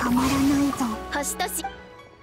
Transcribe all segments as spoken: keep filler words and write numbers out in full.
たまらないぞ。 星とし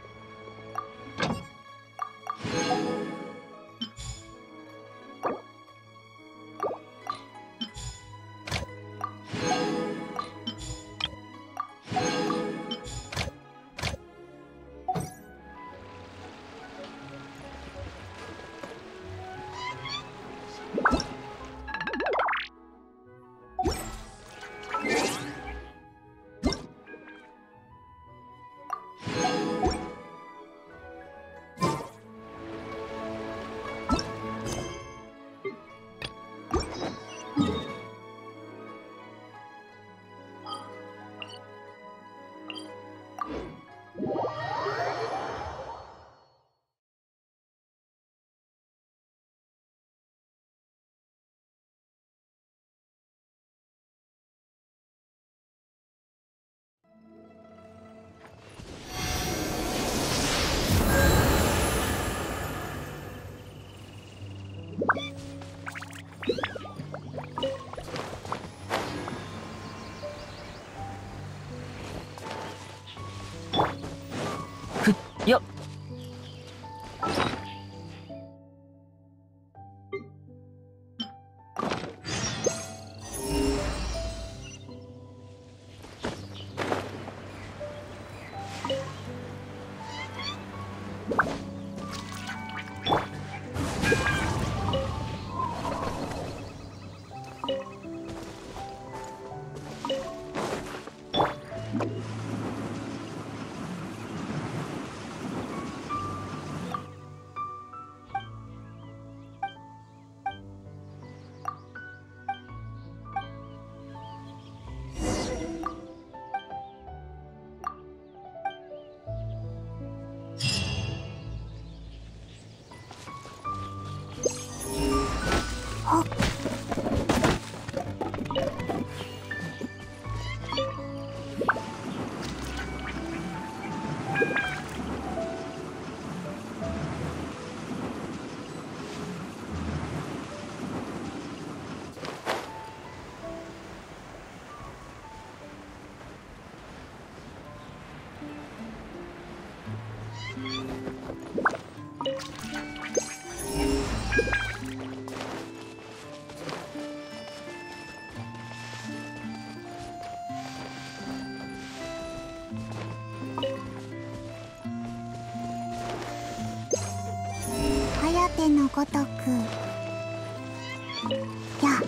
よっ。 颯のごとくや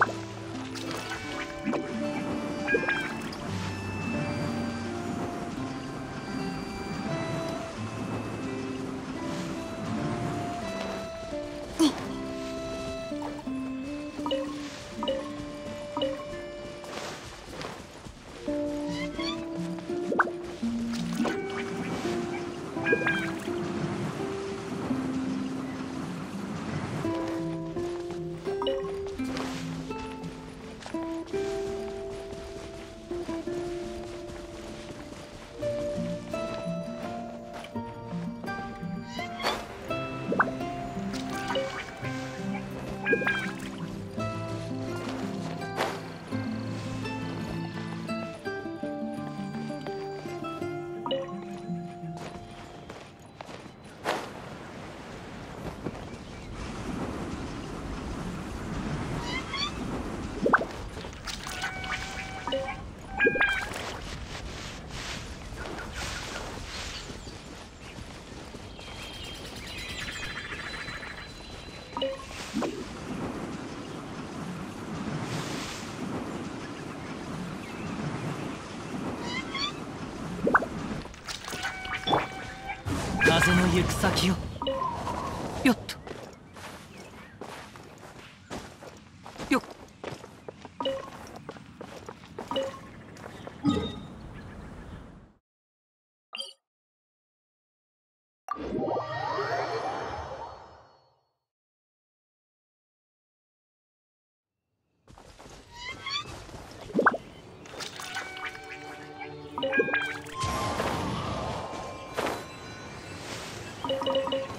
風の行く先を。よっと。よっ。 っ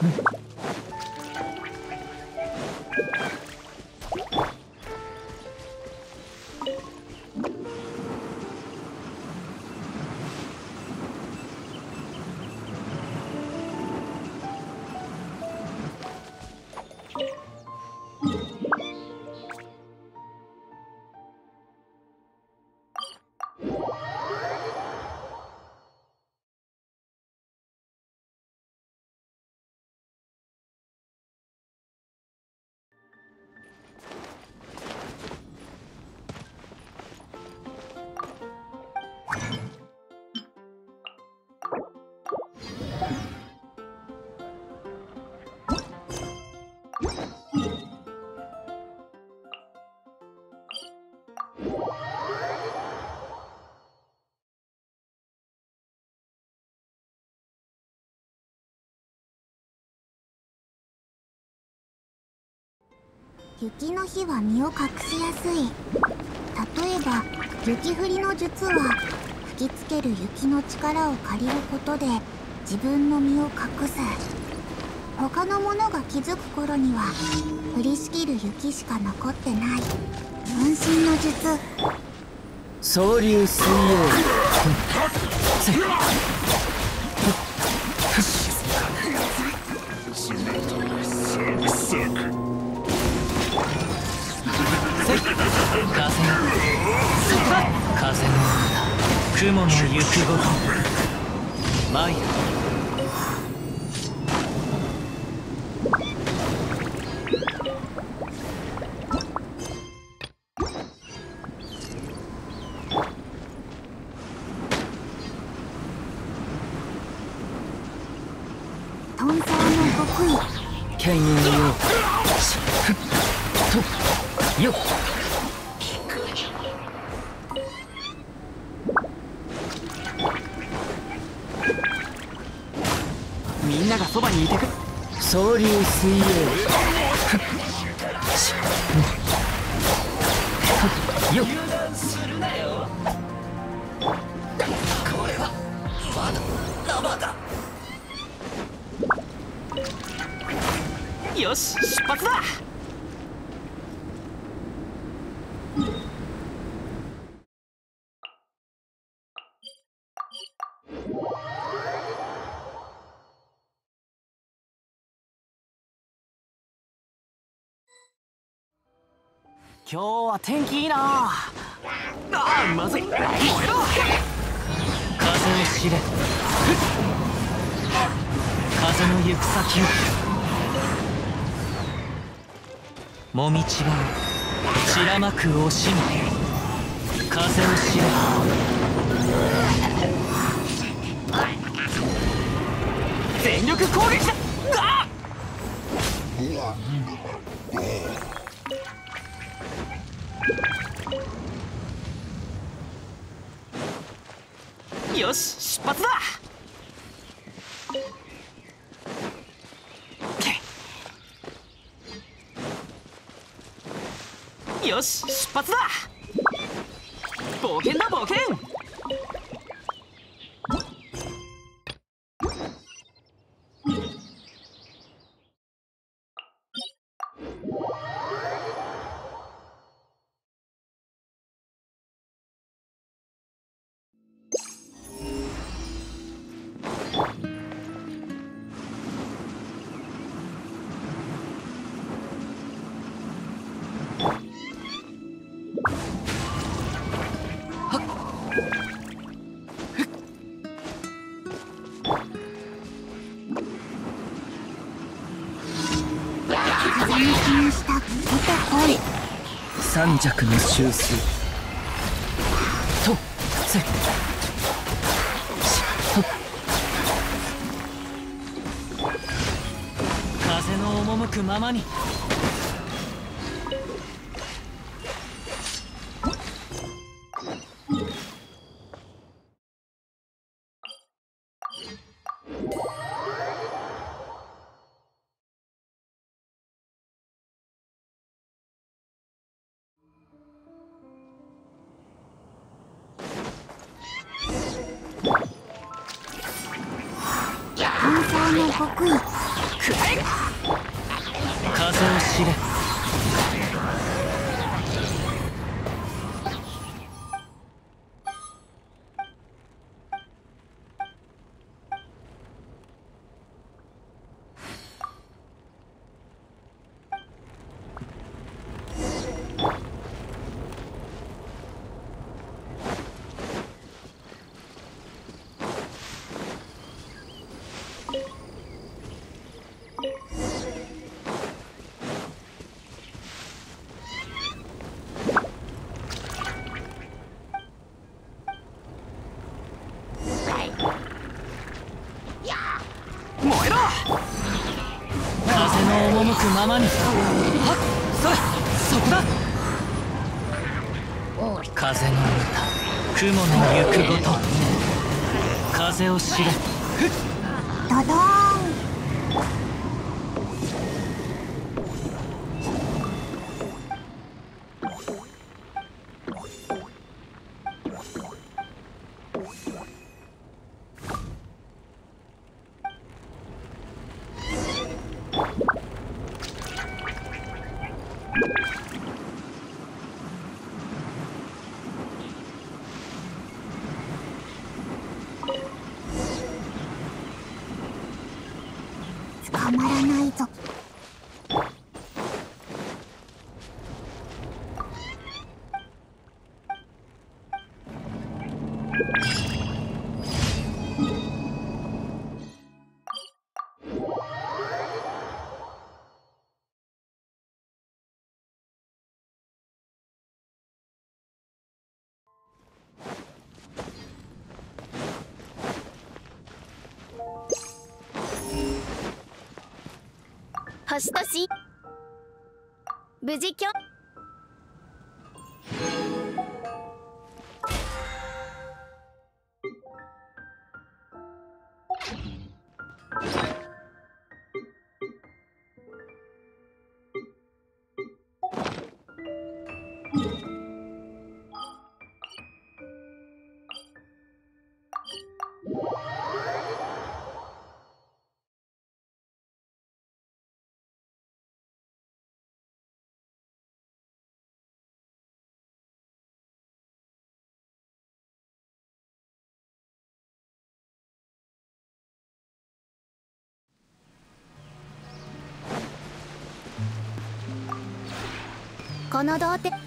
雪の日は身を隠しやすい。例えば雪降りの術は吹きつける雪の力を借りることで自分の身を隠す。他の者が気づく頃には降りしきる雪しか残ってない分身の術。 総流水風風の雲の行くごと参る。 遁走の極意剣影のようとよっみんながそばにいてく。総流水泳よっこれはまだ生だ。よし出発だ。今日は天気いいなあ。あまずい燃えろ。風を知れ風の行く先をもみちばを散らまく惜しみ風を知れ全力攻撃だ。あよし出発だ。よし出発だ。冒険だ冒険。三尺の修正とせと風の赴くままに。 遁走の極意くらえ。風を知れ。燃えろ。風の赴くままに。はっ、それ、そこだ。風の歌、雲の行くごと。風を知れ。 ドドーン。捕まらないぞ。 星とし無事きょこの童貞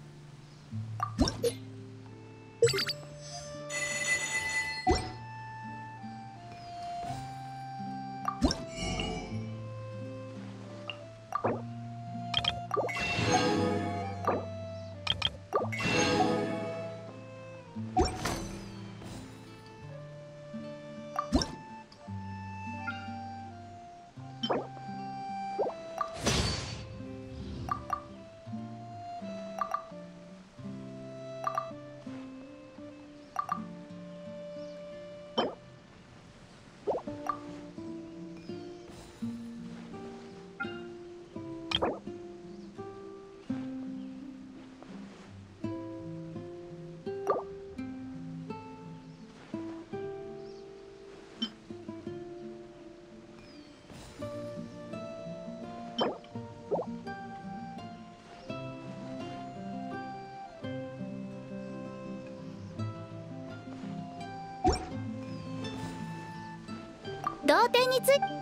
童貞につい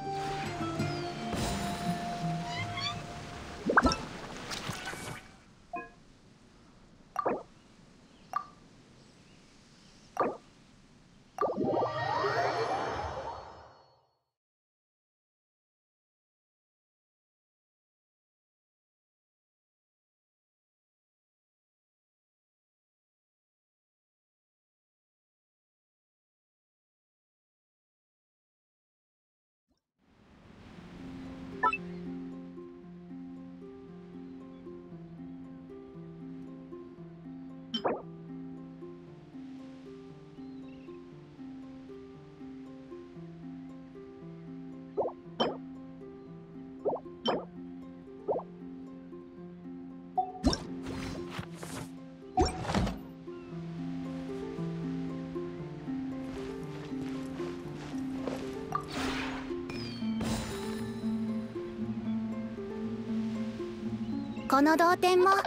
この同点も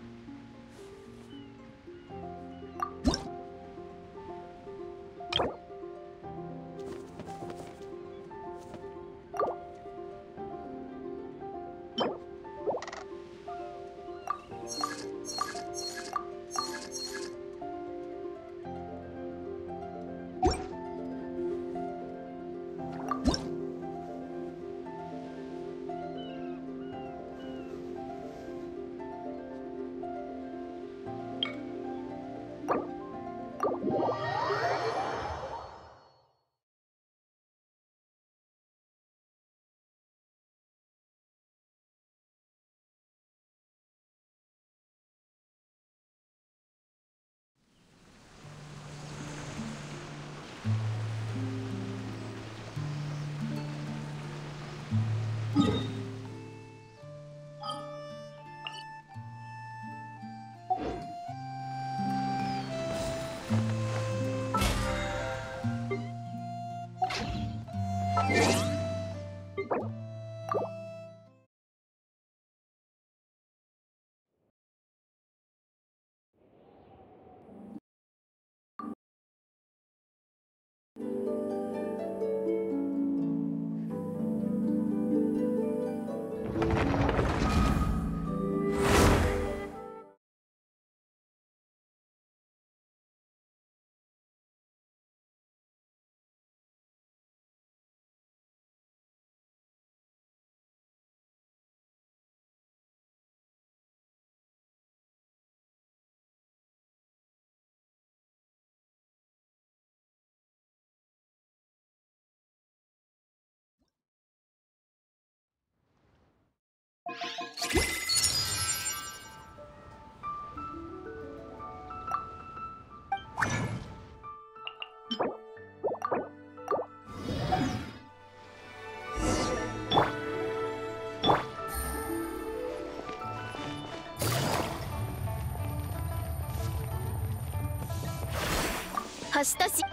橋とし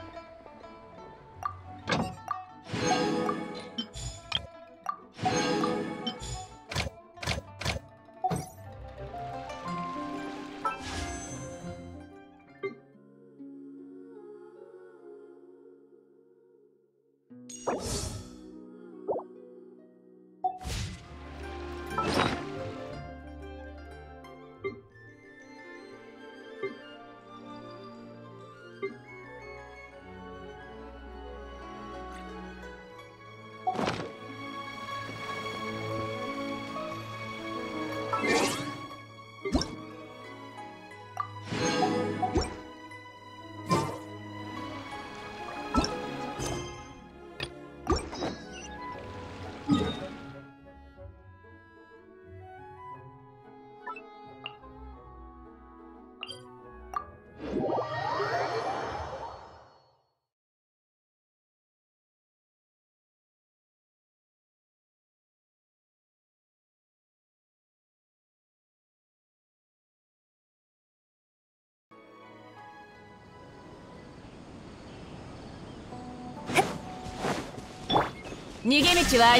逃げ道はあり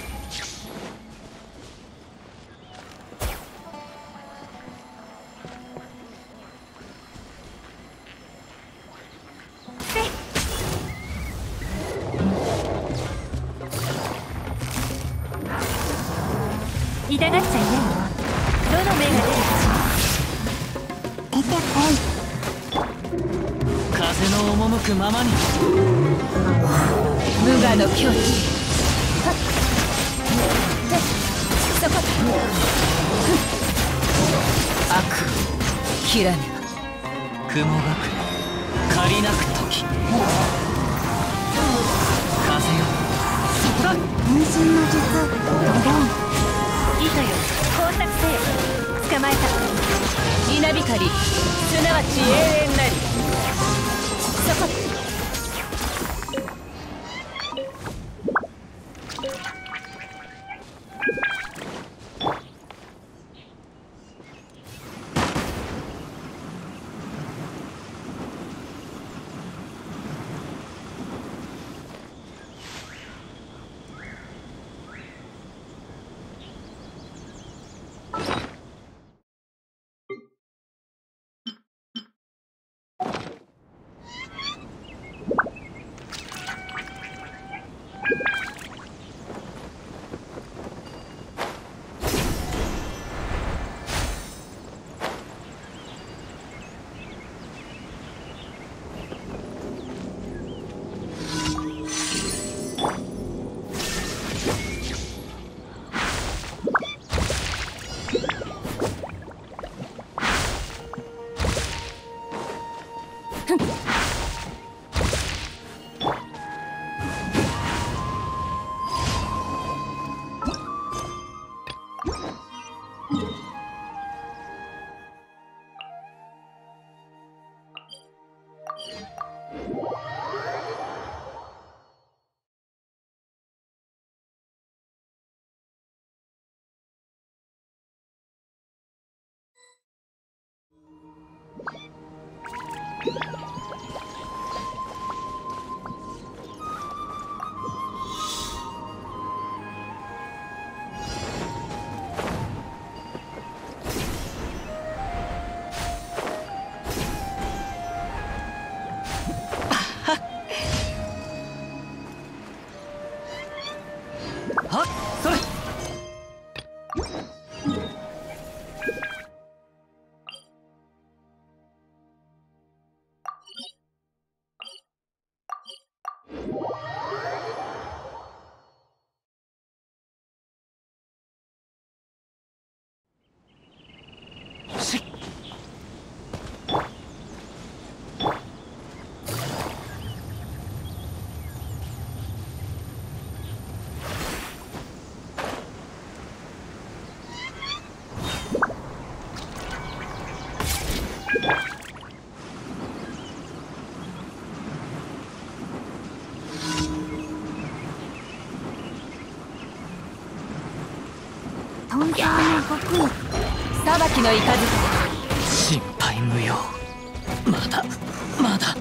痛がっちゃいないよ。どの目が出るかしら。出てこい。 風の赴くままに。 無我の境地。そこ悪をきらめば雲隠れ借りなく時風よそこだ分身の術ドボン糸よ工作せよ捕まえた稲光すなわち永遠なりそこはっそれ。しっ。 トンサーの極意、 裁きの雷。 心配無用。まだまだ。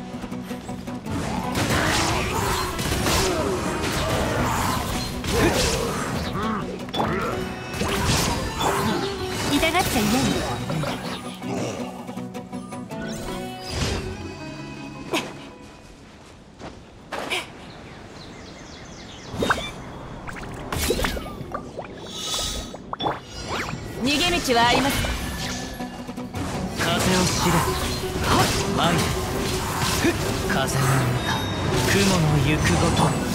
痛がっちゃいない。逃げ道はあります。 風を知れ。はっ参れ。ふっ風の歌、雲の行くごと。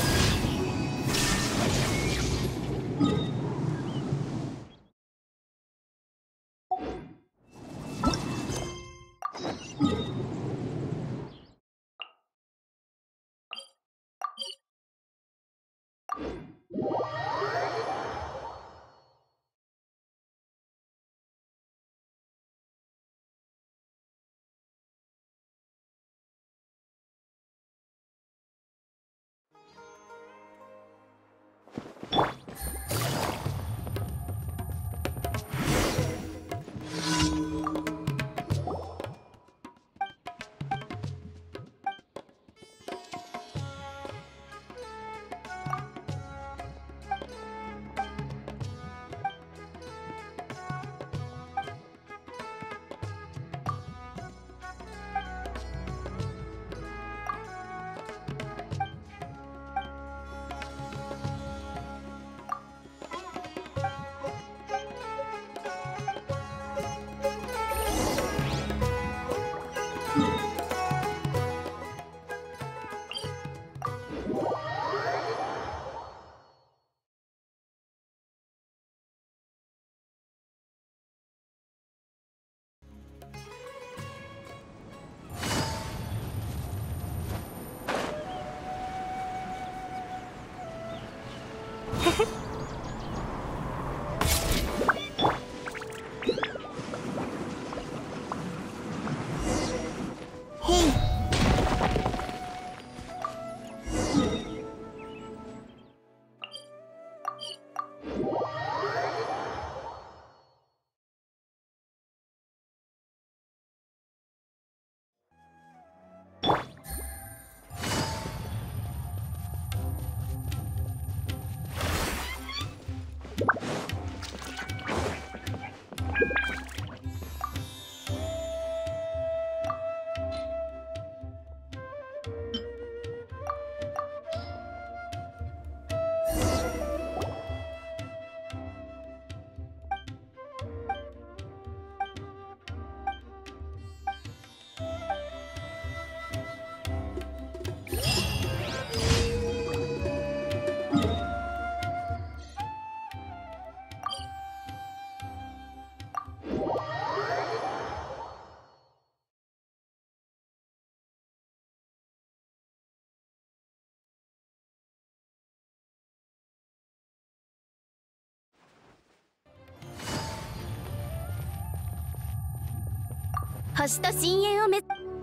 星と深淵をめ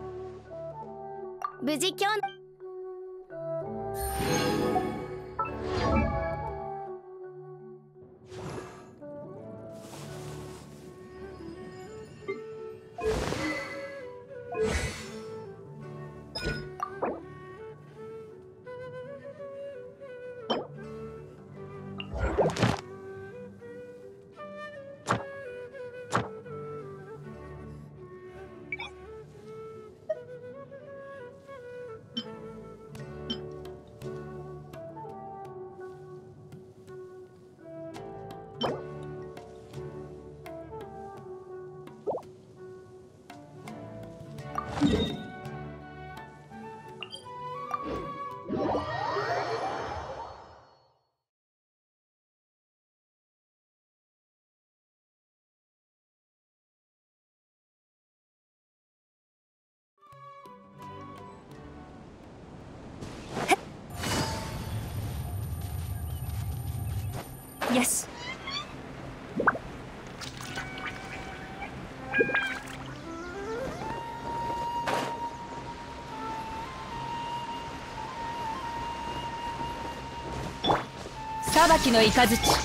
無事今日よし。裁きの雷。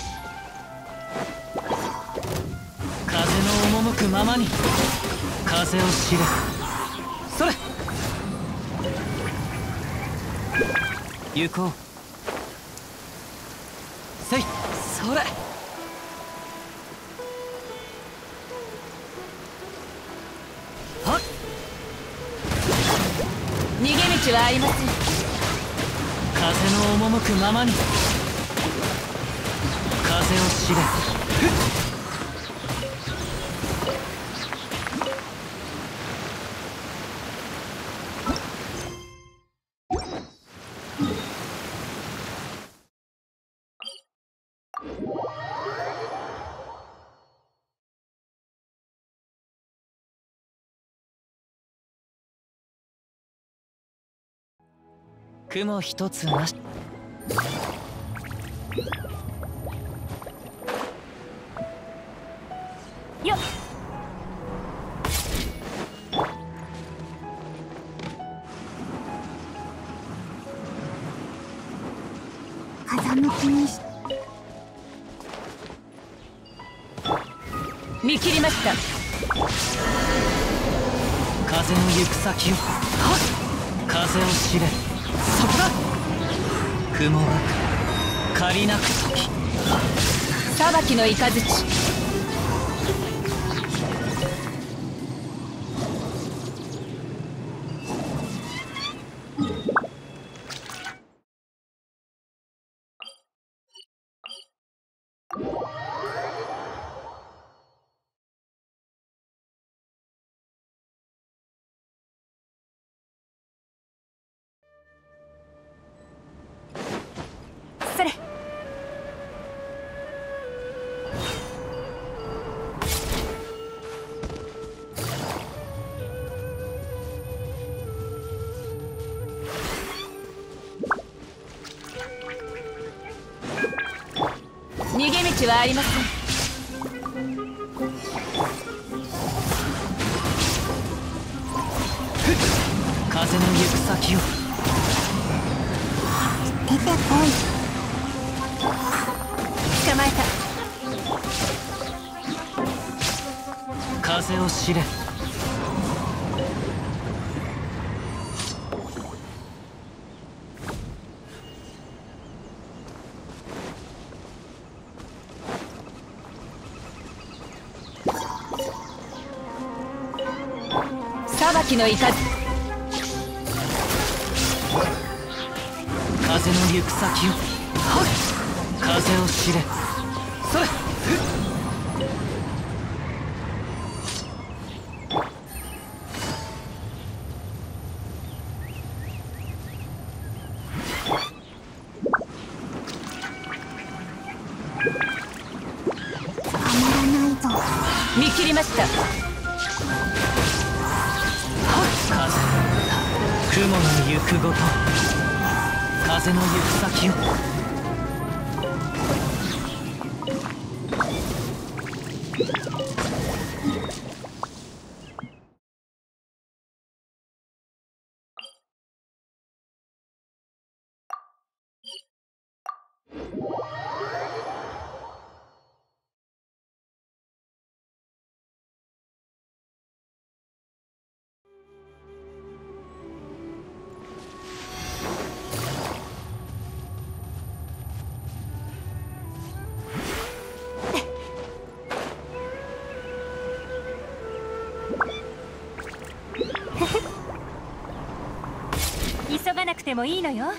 風の赴くままに風を知れ。それ行こう。せい。それはっ。 逃げ道はありません。 風の赴くままに風を知れ。雲一つなし。 よっ。 風向きにし見切りました。 風の行く先を。はっ。風を知れ。そこだ。雲は借りなく時。 裁きの雷。それ。逃げ道はありません。 風の行く先を。 出てこい。 捕まえた。 風を知れ。 裁きの雷。 風の行く先を。はっ。風を知れ。それ。 捕まらないぞ。 見切りました。 風の歌。雲の行くごと。風の行く先を。 急がなくてもいいのよ。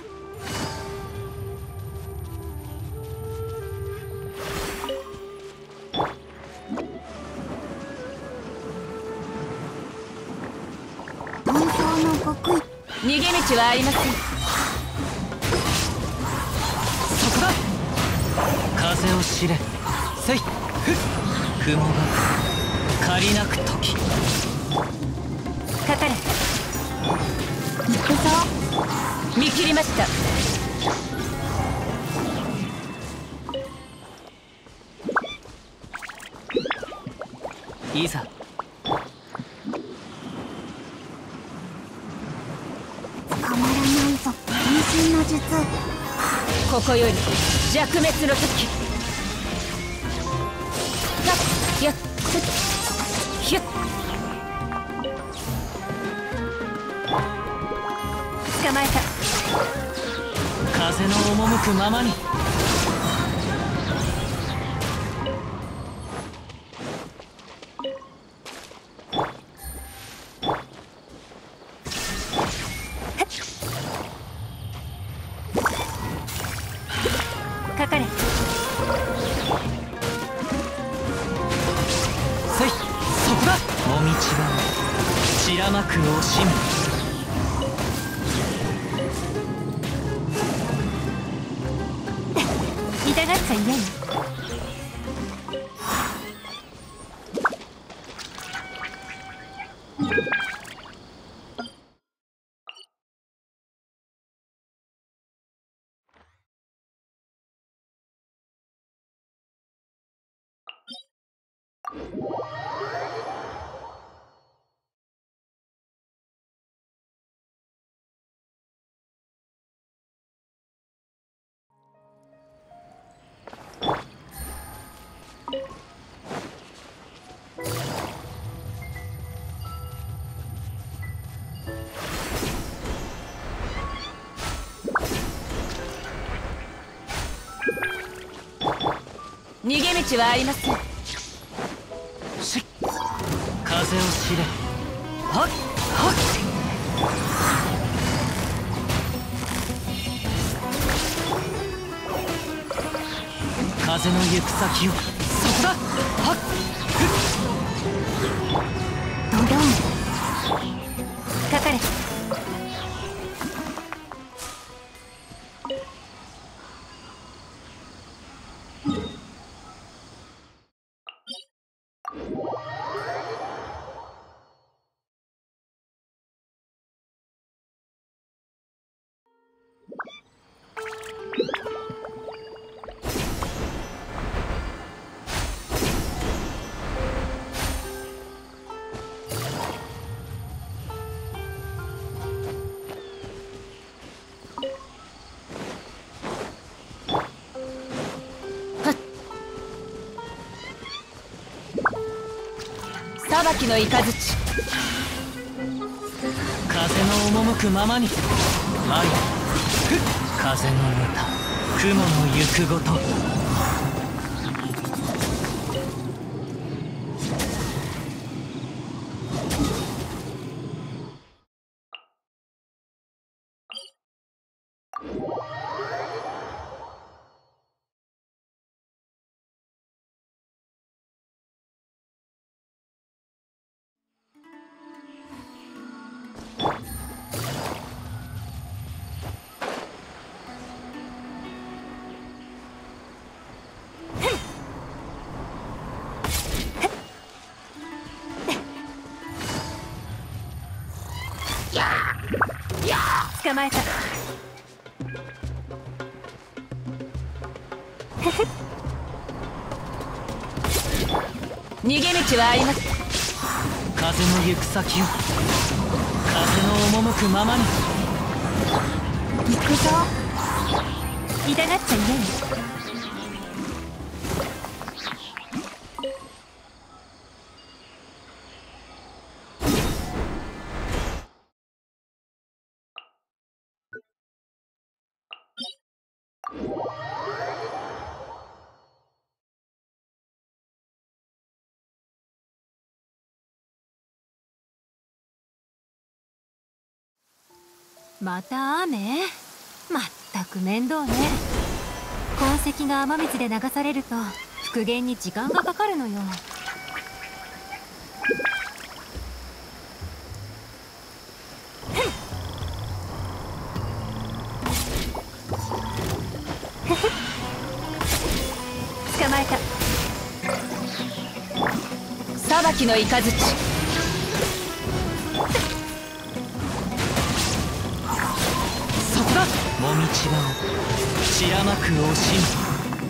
逃げ道はありません。 そこだ。風を知れ。せい。ふっ。雲が借りなく時。 かかれ。 行くぞ。 見切りました。 いざ。 捕まらないぞ。変身の術。 ここより弱滅の時。やっやっふっひゅっ。捕まえた。 風の赴くままに。 かかれ。 せい。そこだ。もみちは散らまく惜しみ。 痛がっちゃ嫌よ。逃げ道はありません。 しっ。風を知れ。はっはっ。風の行く先を。そこだ。はっ。 ドドン。 かかれ。裁きの雷。 風の赴くままに。舞い。風の歌。雲の行くごと。 捕まえた。逃げ道はあります。 風の行く先を。風の赴くままに。 行くぞ。 痛がっちゃ嫌よ。また雨？まったく面倒ね。痕跡が雨水で流されると復元に時間がかかるのよ。 きの雷。 そこだ。もみちばを散らまく惜しみ。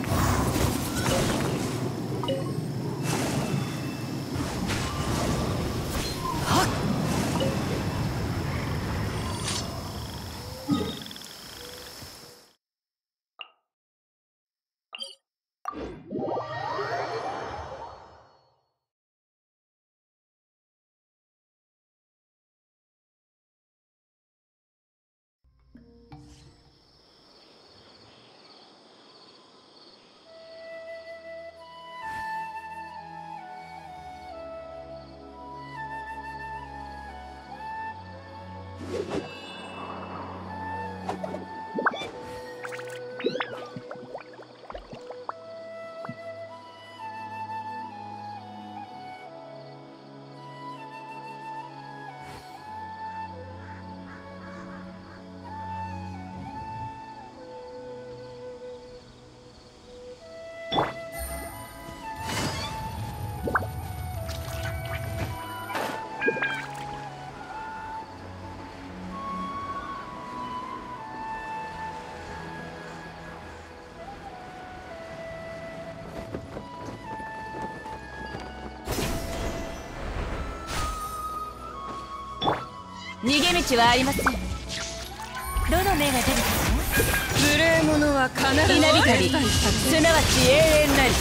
逃げ道はありません。どの目が出るかね。 無礼者は必ず稲光、すなわち永遠なり。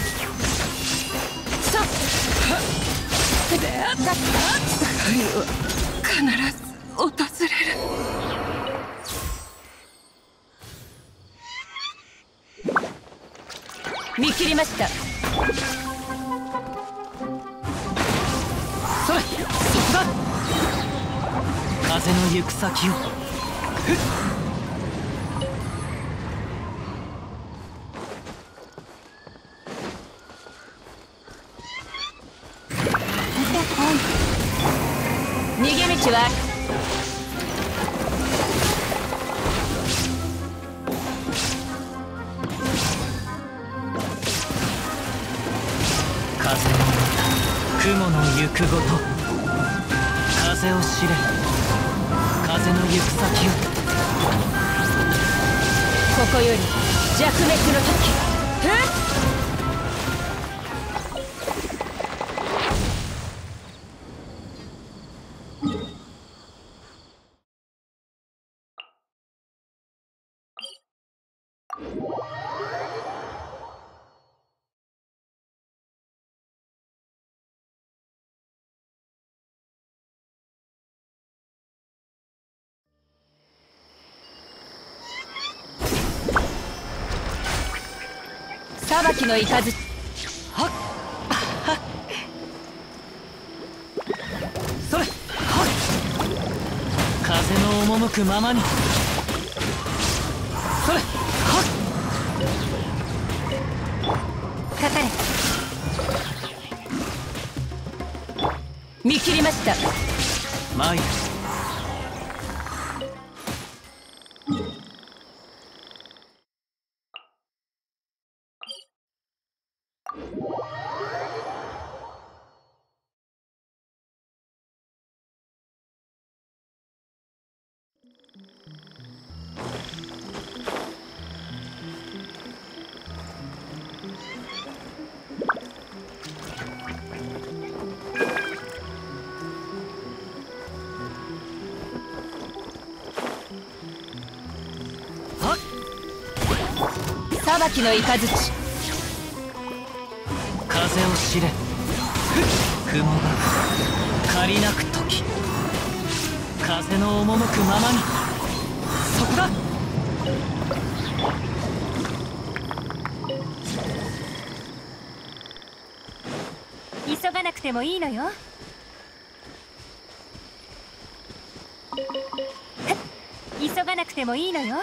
さっ出会った狩は必ず訪れる。 見切りました。 それ、そこだ。風の行く先を。 逃げ道は風の雲の行くごと。風を知れ。風の行く先を。 ここより弱滅の時。裁きの雷。はっはっ。 それ。はっ。風の赴くままに。それ。はっ。 かかれ。見切りました。 参る。 裁きの雷。 風を知れ。雲が借りなく時。風の赴くままに。そこだ。 急がなくてもいいのよ。急がなくてもいいのよ。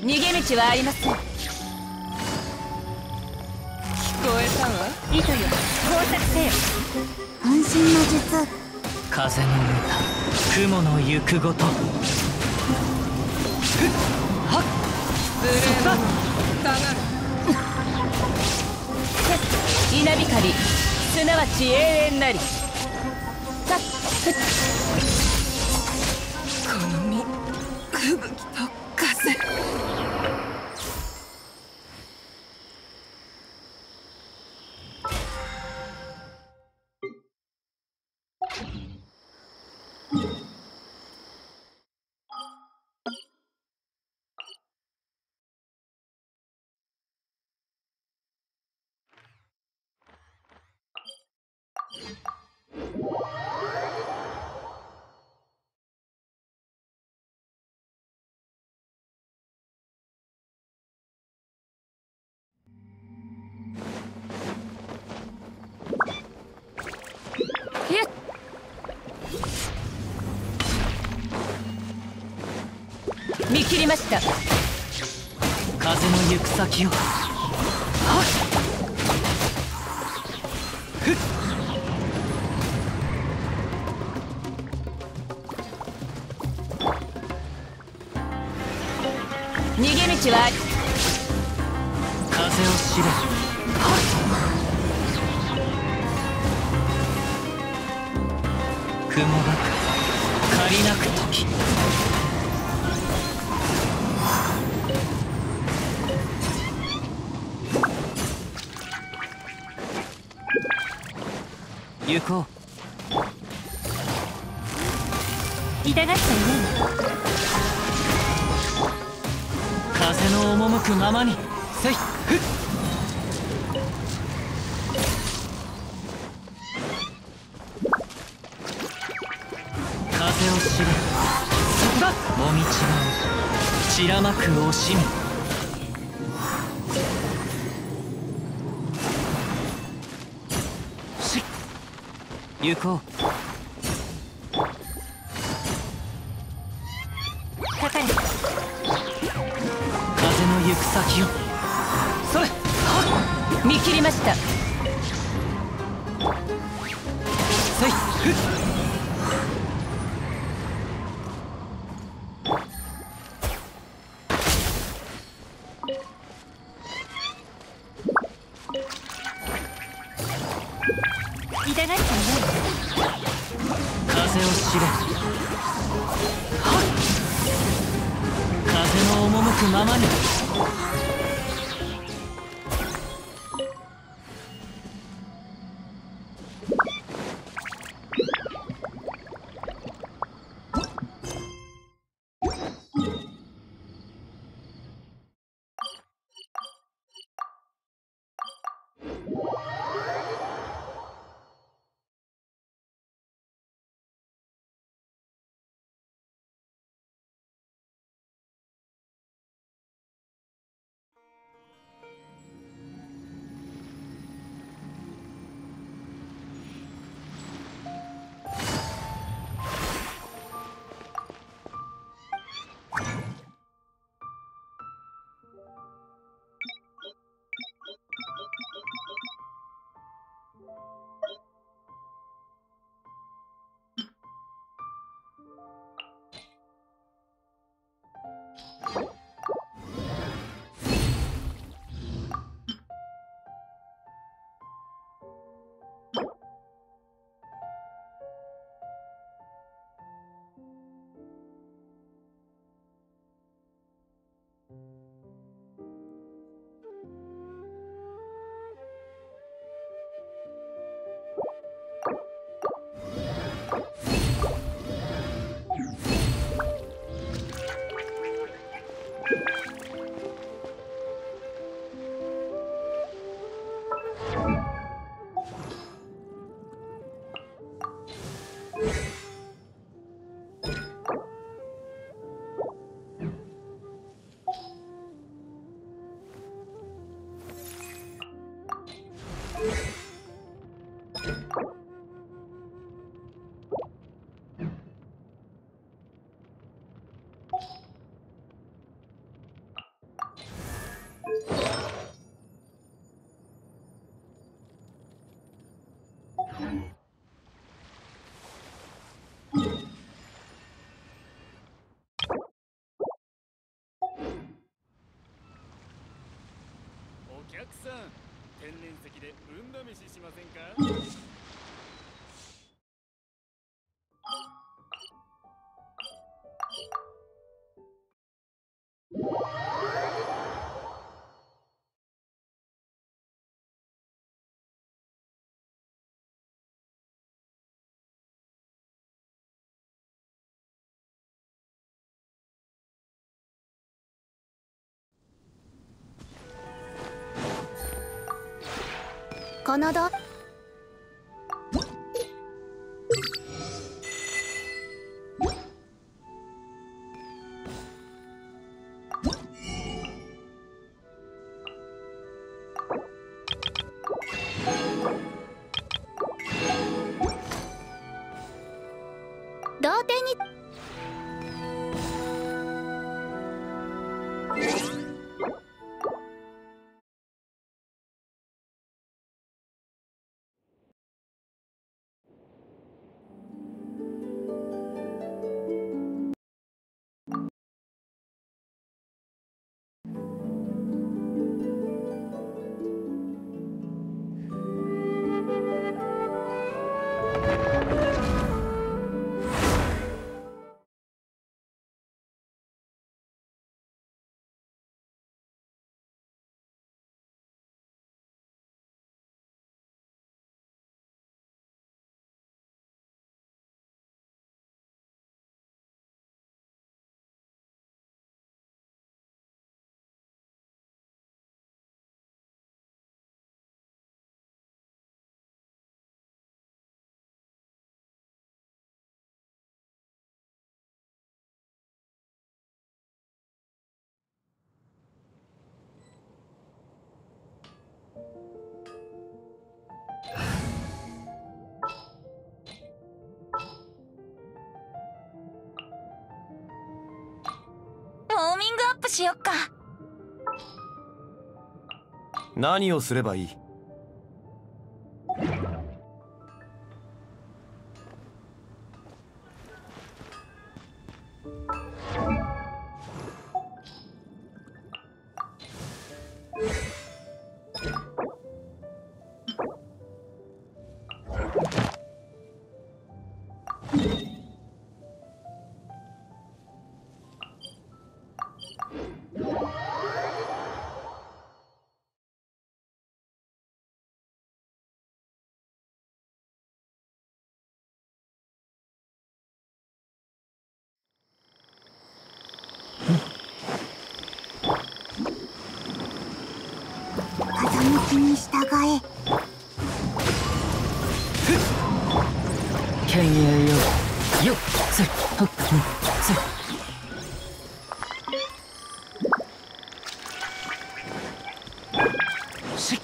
逃げ道はありません。聞こえたわ。 糸よ、工作せよ。 分身の術。 風の歌、雲の行くごと。ふっはっ無礼者下がる。稲光、すなわち永遠なり。さっふっこの身、吹雪と風。見切りました。 風の行く先を。はっふっ逃げ道はあり。 風を知れ。はっ雲がく借りなく時。行こう。 痛がっちゃいない。 風の赴くままに。せいふっ風を知れ。そこだ。もみちが散らまく惜しみ。し行こう。 かかれ。 風の行く先を。それ。はっ見切りました。 せいふっ痛がっちゃいない。 風を知れ。はっ風の赴くままに。 お客さん、天然石で運試ししませんか？ このど同点にウォーミングアップしよっか。 何をすればいい？ 風向きに従え。 剣栄よよっつはっつしっ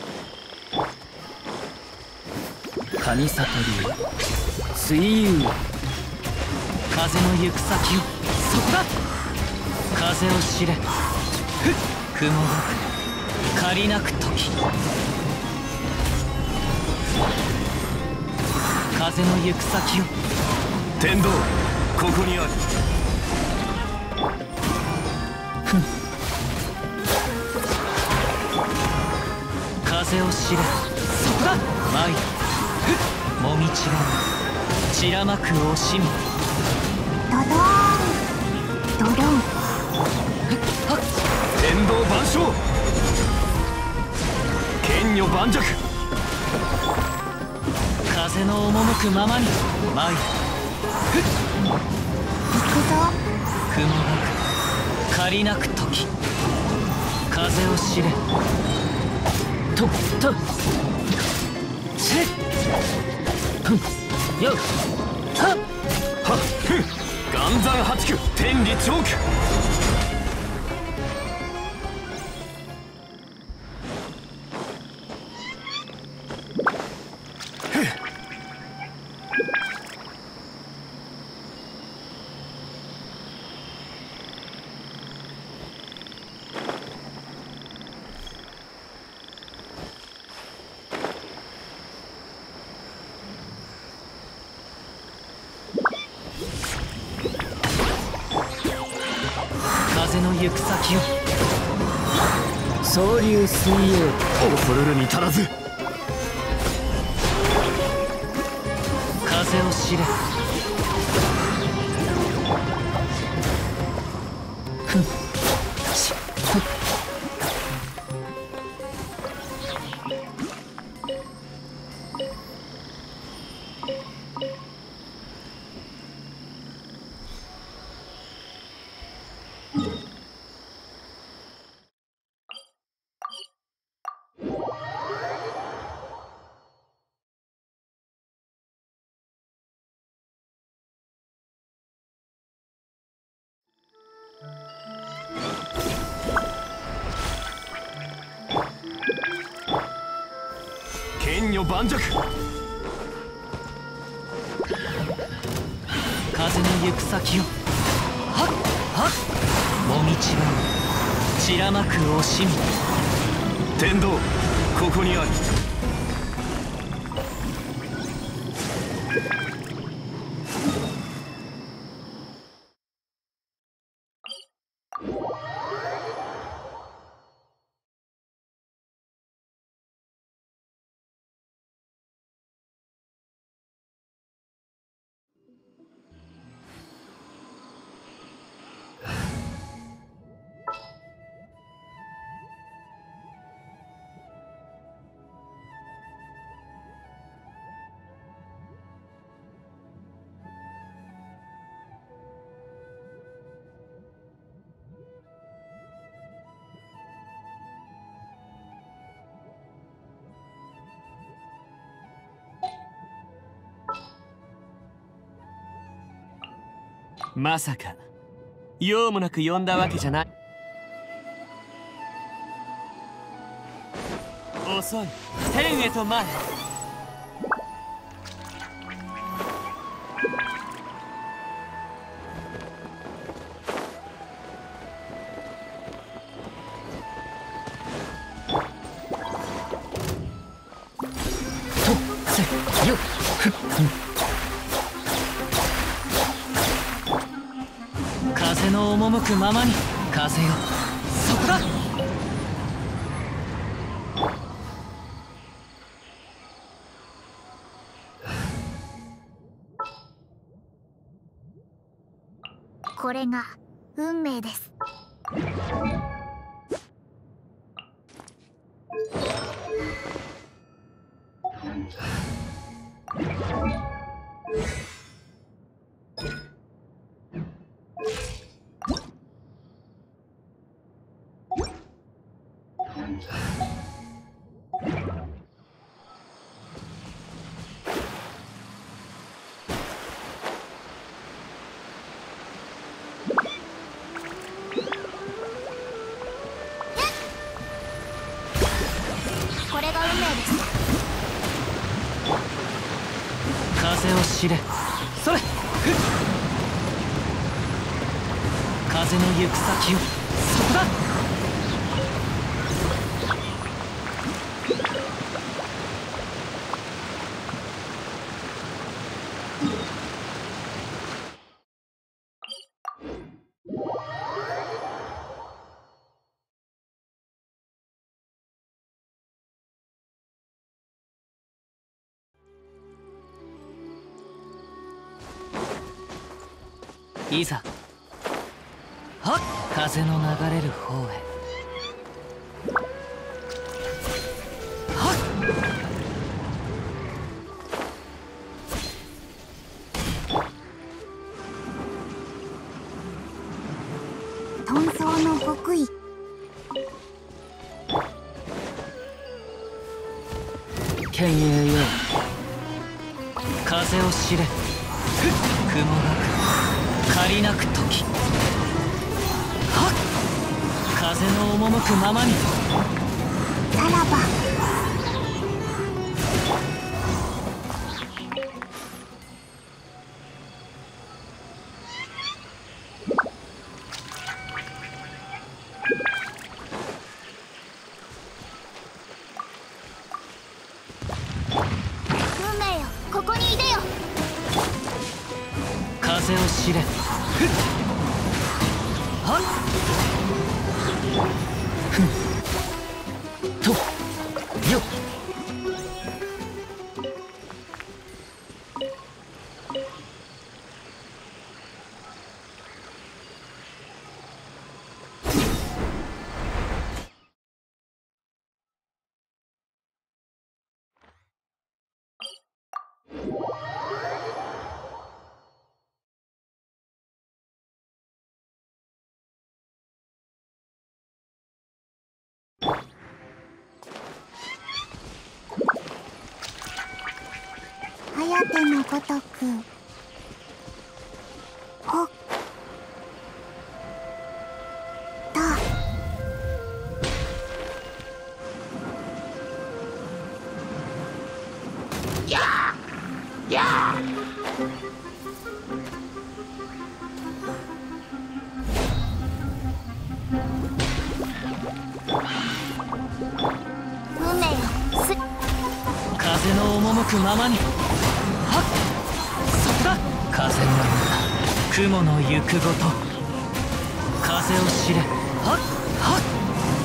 神里流水遊風の行く先をそこだ風を知れ雲が借りなく時風の行く先を天道ここにある。 風を知れそこだ舞いもみちが散らまく惜しみドドーンドドン。 天道万象剣女盤石風の赴くままに舞い行くぞ。 雲がく借りなく時風を知れとっとせっふんよっはっはっふん岩山八九天理チョーク。 行く先を。 総流水泳恐るるに足らず。 風を知れ。ふんしふっ剣女盤石。 風の行く先を。はっはっもみちばう散らまく惜しみ。 天道ここにあり。 まさか用もなく呼んだわけじゃない。遅い。天へと前。 とせよふっ風の赴くままに。風よそこだ。 これが運命です。これが運命です。 風を知れ。それふっ風の行く先を。そこだ。いざはっ風の流れる方へ。はっ遁走の極意。 剣栄よ風を知れ。雲なく借なく時。はっ風の赴くままに。 さらば運命よ、ここにいでよ。 風を知れ。ふっはっふんとよっ。 颯のごとくほっと運命よす風の赴くままに。はっそこだ。風のような雲の行くごと風を知れ。はっはっ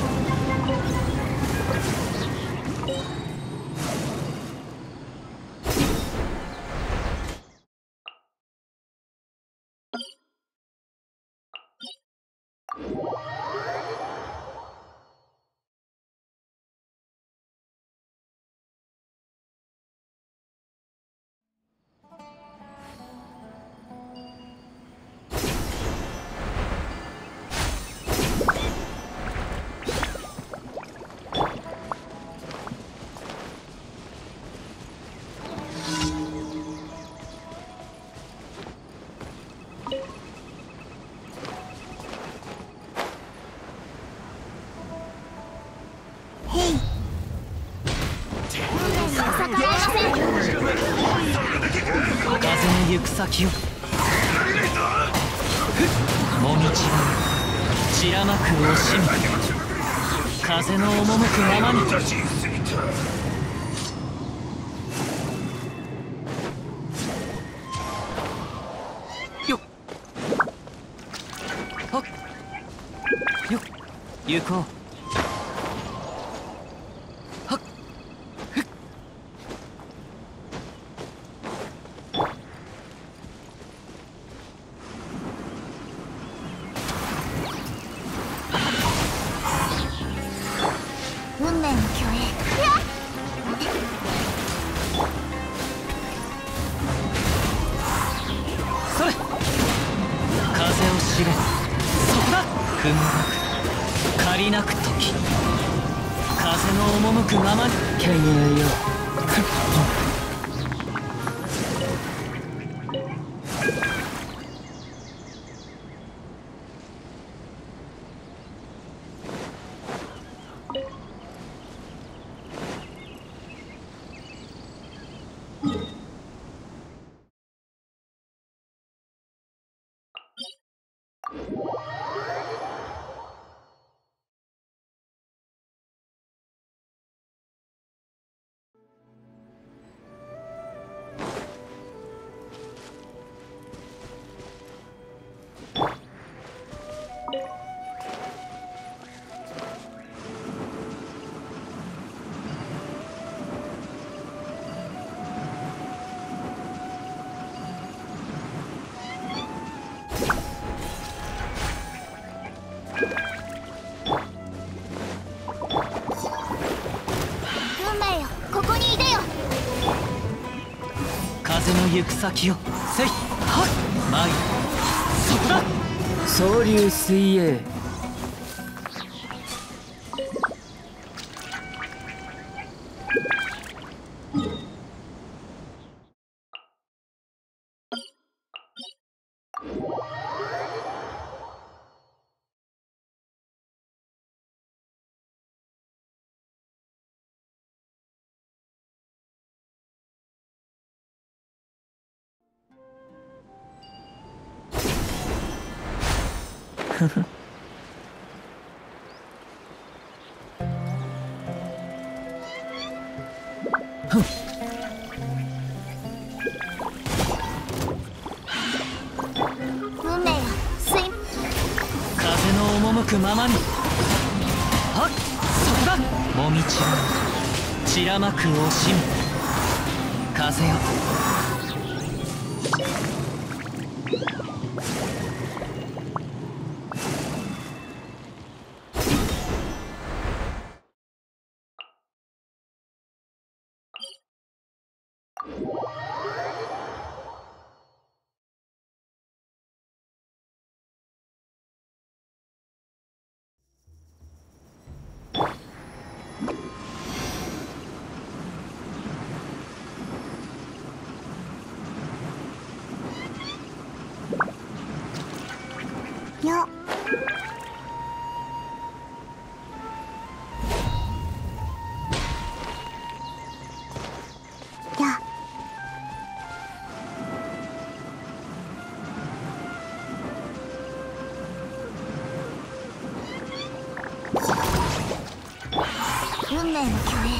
風の行く先をもみちが散らまく惜しみ風の赴くままに。よっはっよっ行こう。 運命の虚栄それ風を知れ。そこだ。雲なく借りなく時風の赴くままに。けげえよ。風の行く先をせいはっ参る。そこだ。総流水泳。ふふふん運命よ水風の赴くままに。はっ、そこだ。もみちろ散らまく惜しみ。風よ。 よや運命の巨栄。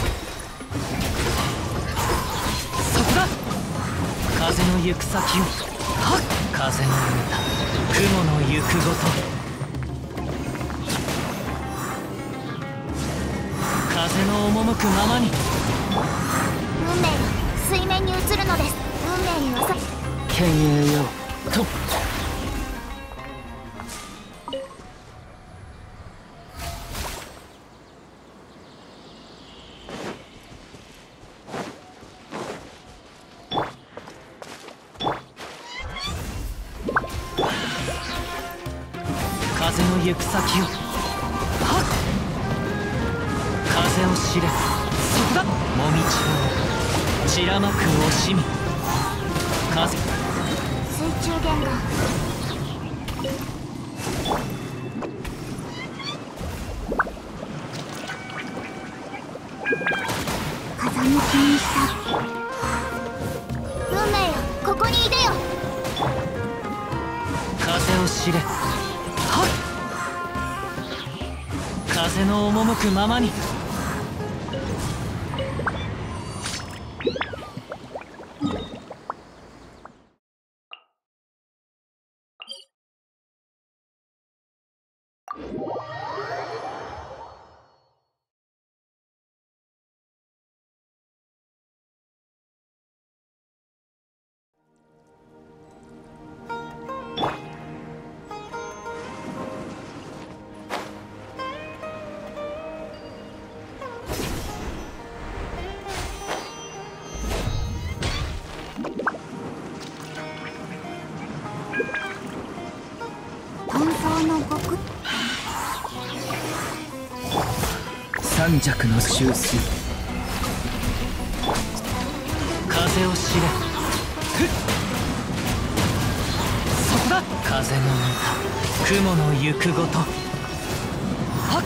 そこだ。風の行く先を。はっ、風の歌、雲の行くごと。風の赴くままに。 運命が水面に映るのです。運命にはさ剣栄よと。風の行く先を。はっ、風を知れ。そこだ。もみちろ散らまく惜しみ。風水中弦が風向きにした。運命よ、ここにいでよ。 風を知れ。はっ、風の赴くままに。 本当の極三尺の修水。風を知れ。ふっ、そこだ。風の歌、雲の行くごと。はっ、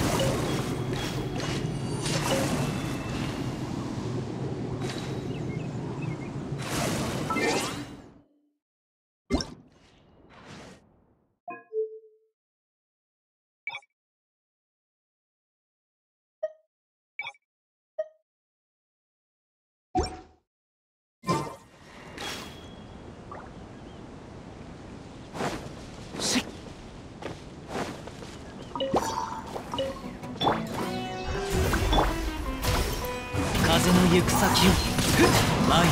風の行く先を。ふっ、前。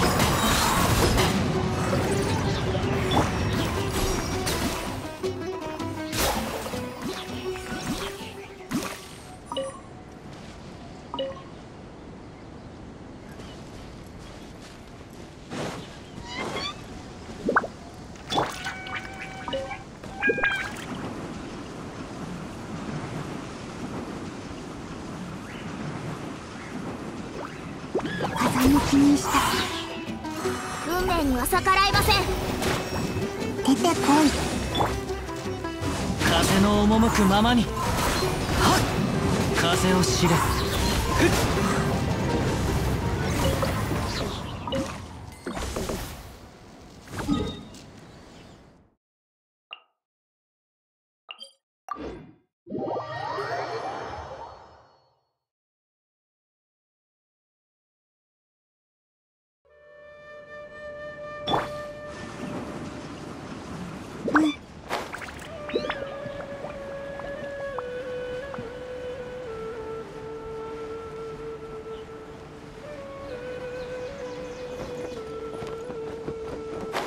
風向きにした。運命には逆らいません。出てこい。 風の赴くままに。はっ、風を知れ。ふっ、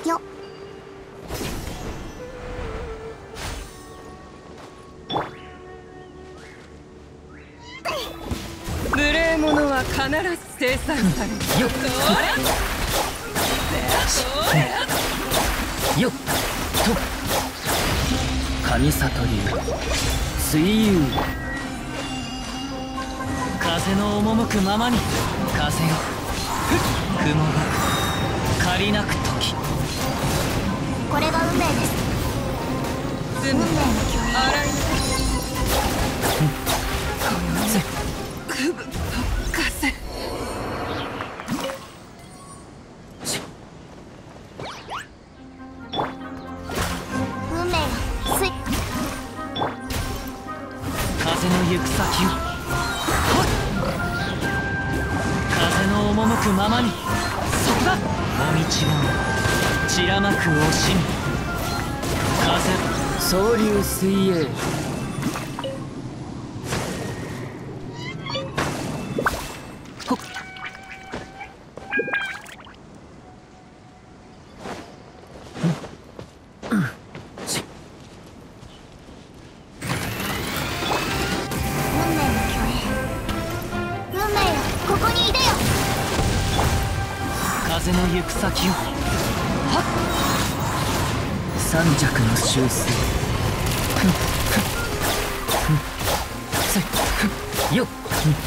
よ。 無礼者は必ず制裁される。 よっよっと神里流水遊風の赴くままに風よ雲が借りなく時これが運命です。運命の巨洗い流せくぶと風。 運命よ水風の行く先を風の赴くままにそこだお道を散らまく惜しみ風総流水泳ほっ風の行く先をはっ三尺の修正ふんふんふんせふんよっふん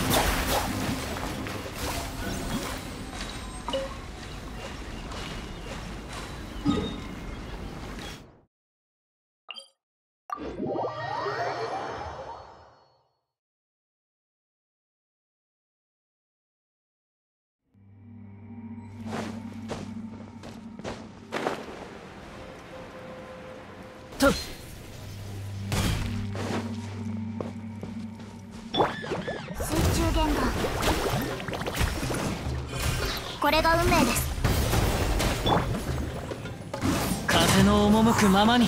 と水中玄関。これが運命です。 風の赴くままに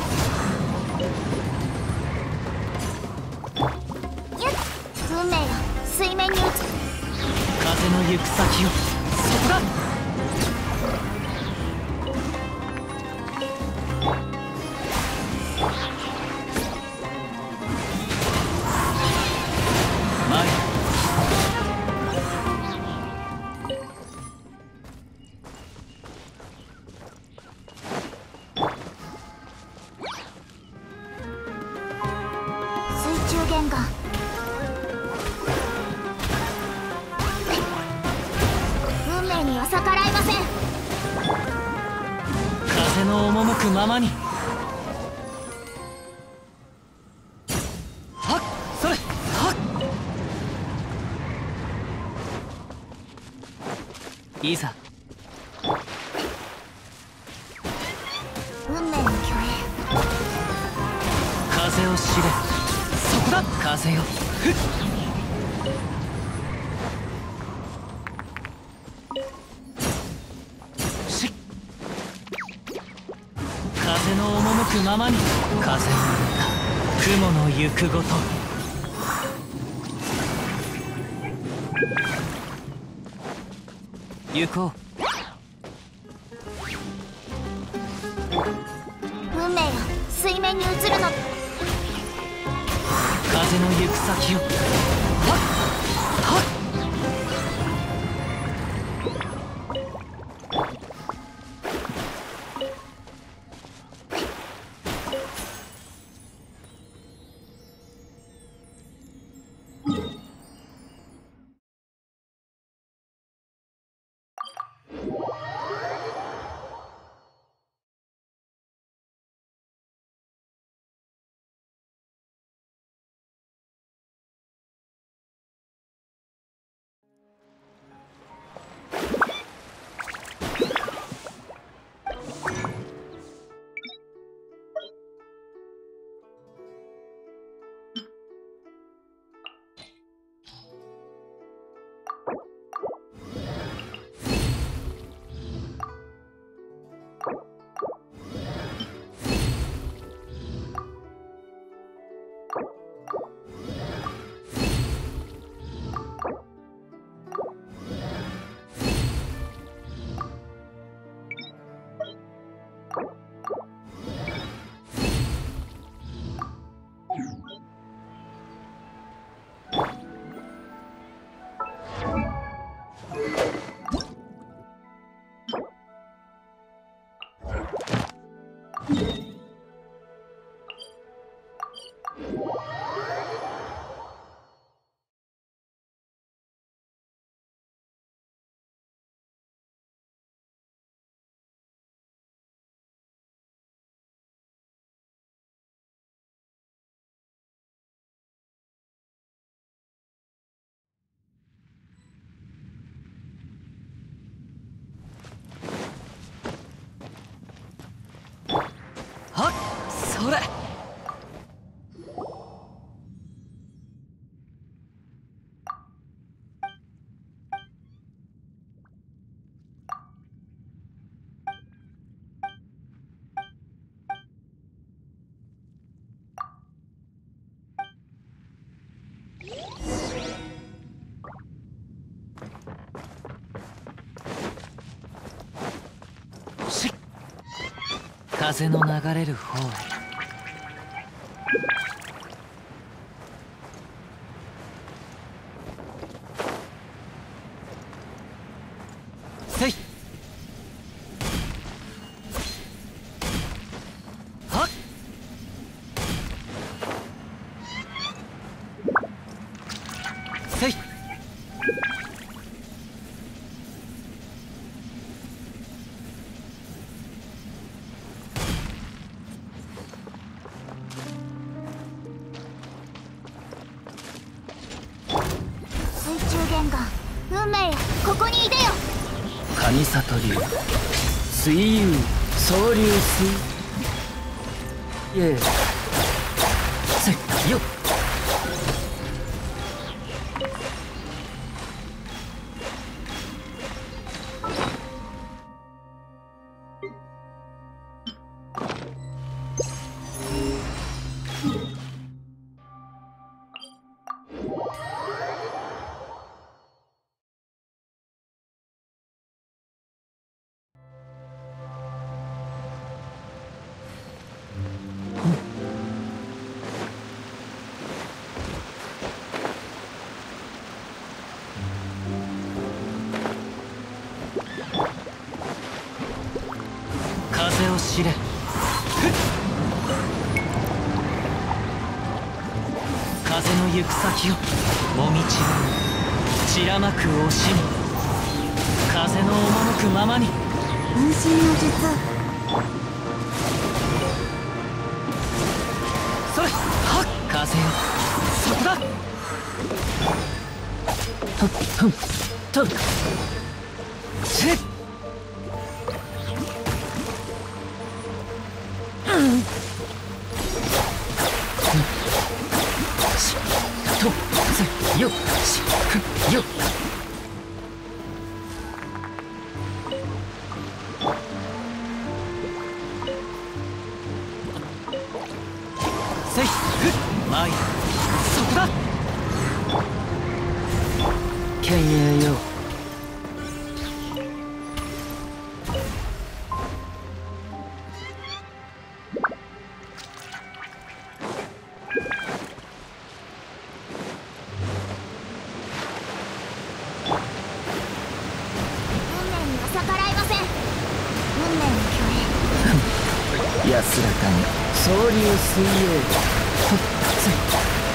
ゆっ運命よ水面に映る。 風の行く先をそこだ水中玄関。運命には逆らいません。 風の赴くままにはっそれはっいざ運命の巨風を知れそこだ風よふっしっ風の赴くままに風の雲の行くごと行こう運命よ水面に映るの。 風の行く先をはっはっそれ。 風の流れる方へ。せい。はっ。せい。 運命よ、ここにいでよ。 蟹里流水遊総流水えせっよっ。風を知れ。風の行く先をもみち散らまく惜しみ。風の赴くままに。 分身の術。 それはっ。風よそこだ。ふっふんとっせっ。とせよしふよせいふまいそこだ。剣栄よ。安らかに総流水泳ほっつい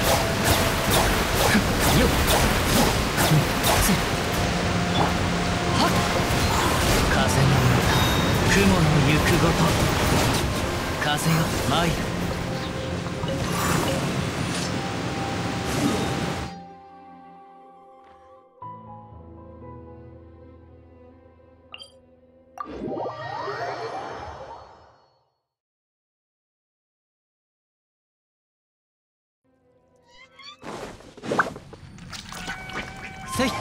ふっよっふっついはっ。風の中雲の行くごと風よ参る。せい。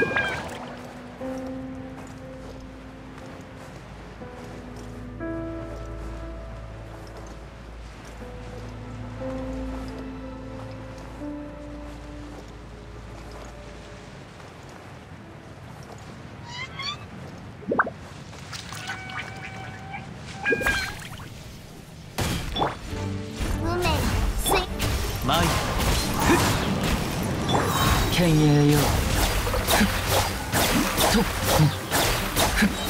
運命よ、水。 参る。ふっ剣栄よ。ふっとふっ。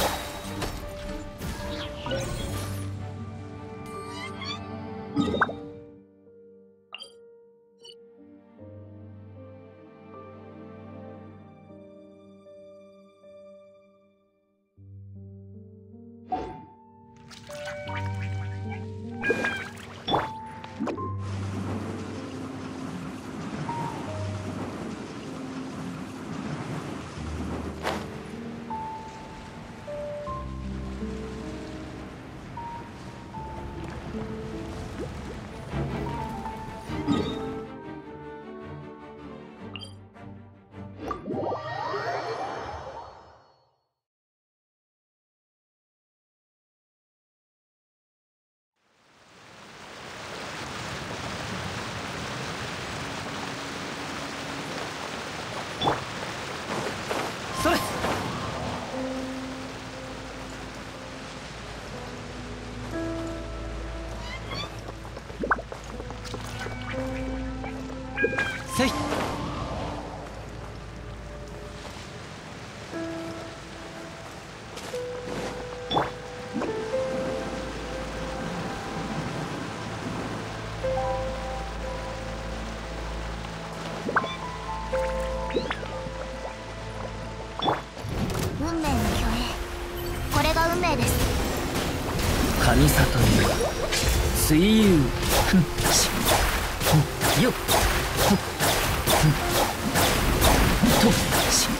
運命です。 神里流水遊ふんしふんよっほっふんとし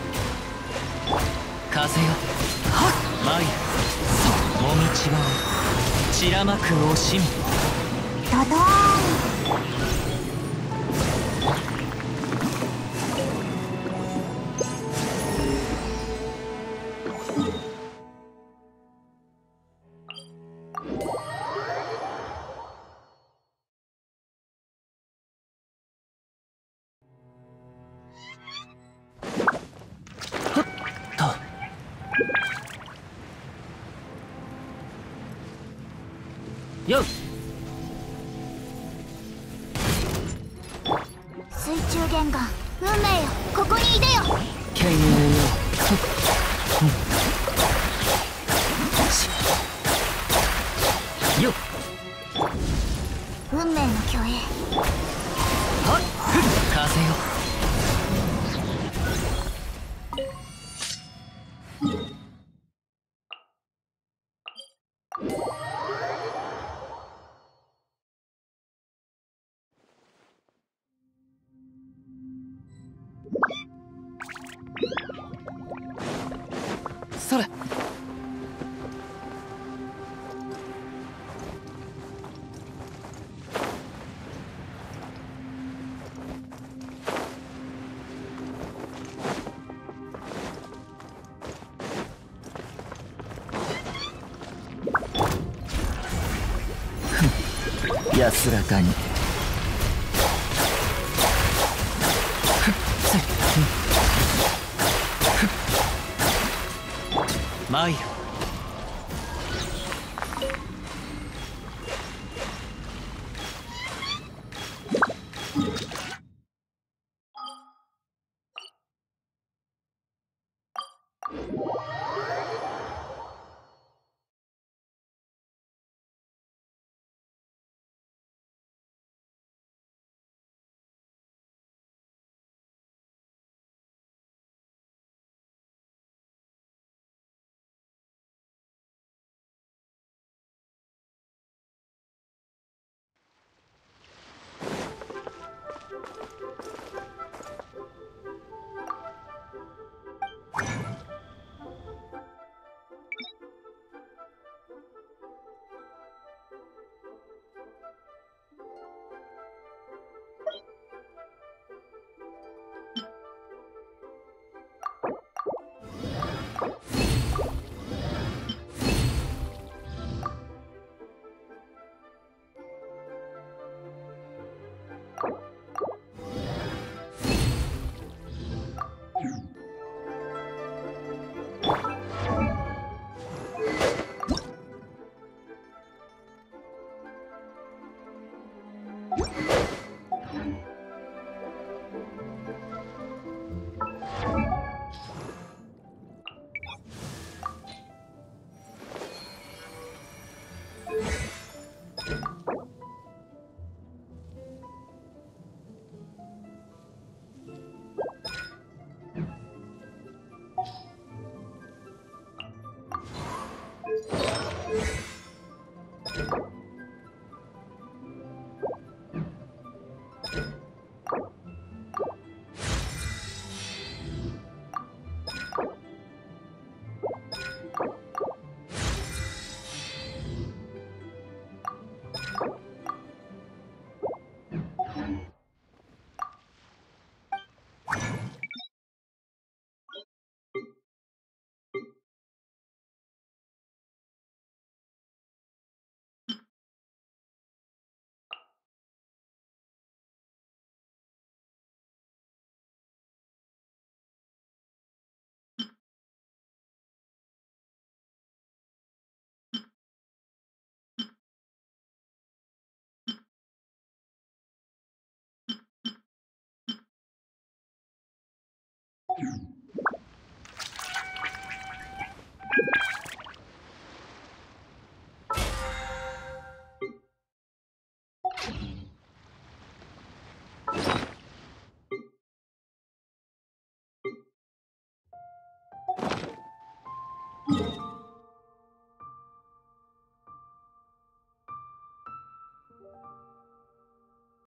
風よはっ舞そもみちばを散らまく惜しみドドーン。 よっ水中玄関、運命よ、ここにいでよ。 経由よふっふんしよっ運命の虚栄。 はっふっ風よそれ安らかにふっついふんふっ参るうん。